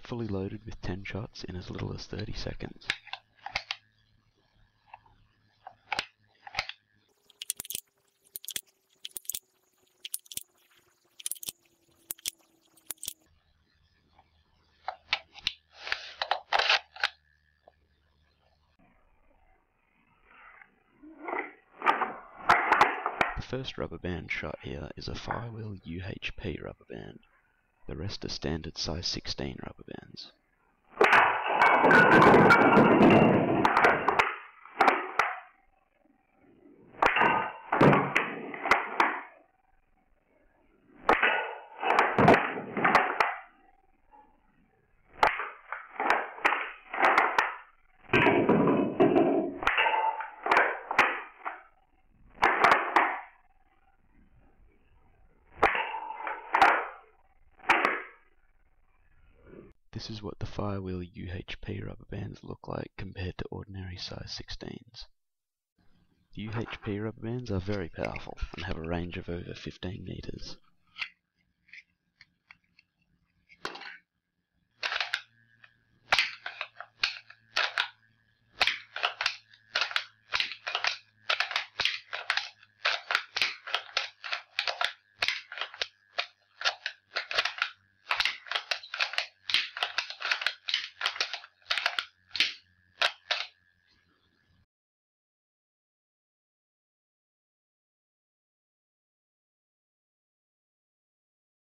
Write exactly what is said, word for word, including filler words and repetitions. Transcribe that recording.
fully loaded with ten shots in as little as thirty seconds. The first rubber band shot here is a Firewheel U H P rubber band. The rest are standard size sixteen rubber bands. This is what the Firewheel U H P rubber bands look like compared to ordinary size sixteens. The U H P rubber bands are very powerful and have a range of over fifteen meters.